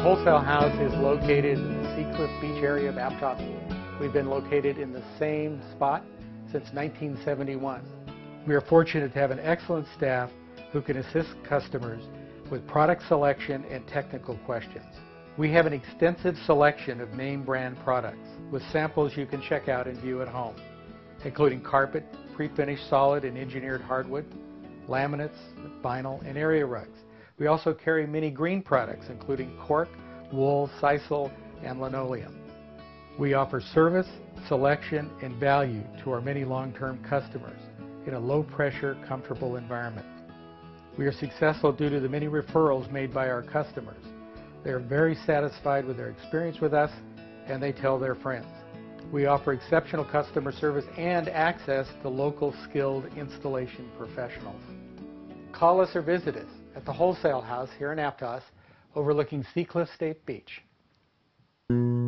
Wholesale House is located in the Seacliff Beach area of Aptos. We've been located in the same spot since 1971. We are fortunate to have an excellent staff who can assist customers with product selection and technical questions. We have an extensive selection of name brand products with samples you can check out and view at home, including carpet, pre-finished solid and engineered hardwood, laminates, vinyl, and area rugs. We also carry many green products, including cork, wool, sisal, and linoleum. We offer service, selection, and value to our many long-term customers in a low-pressure, comfortable environment. We are successful due to the many referrals made by our customers. They are very satisfied with their experience with us, and they tell their friends. We offer exceptional customer service and access to local skilled installation professionals. Call us or visit us at the Wholesale House here in Aptos, overlooking Seacliff State Beach.